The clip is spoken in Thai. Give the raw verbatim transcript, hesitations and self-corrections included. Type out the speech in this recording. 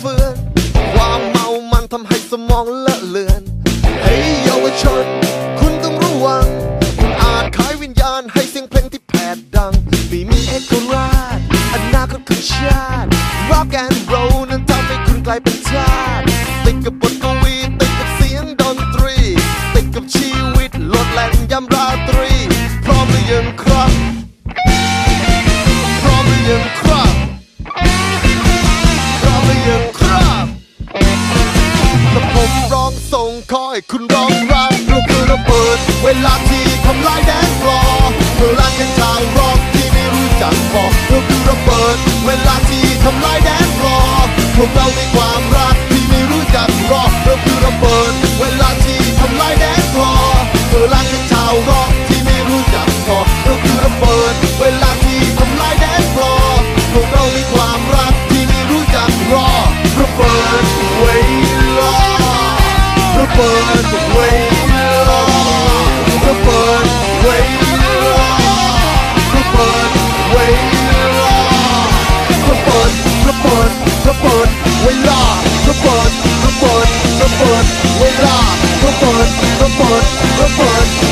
เฟือนความเมามันทำให้สมองเลอะเลือนเฮ้ยเยาวชนคุณต้องระวังคุณอาจขายวิญญาณให้เสียงเพลงที่แผดดังไม่มีเอกราชอนาคตของชาติ Rock and Roll นั้นทำให้คุณกลายเป็นทาสติดกับบทกวีติดกับเสียงดนตรีติดกับชีวิตโลดแล่นยามราตรีพร้อมหรือยังครับพร้อมหรือยังครับพร้อมหรือยังครับถ้าผมร้องส่งขอให้คุณร้องรับเราคือระเบิดเวลาที่ทำลายแดนฟลอร์เพื่อรักกันชาวร็อกที่ไม่รู้จักพอเราคือระเบิดเวลาที่ทำลายแดนฟลอร์พวกเรามีความรักที่ไม่รู้จักรอเราคือระเบิดเวลาที่ทำลายแดนฟลอร์เพื่อรักกันชาวร็อกที่ไม่รู้จักพอเราคือระเบิดเวลาที่ทำลายแดนฟลอร์พวกเรามีความรักที่ไม่รู้จักรอระเบิดเวลาระเบิดเวลาระเบิดเวลาระเบิดเวลาระเบิดระเบิดระเบิดเวลาระเบิดระเบิดระเบิดเวลาระเบิดระเบิดระเบิด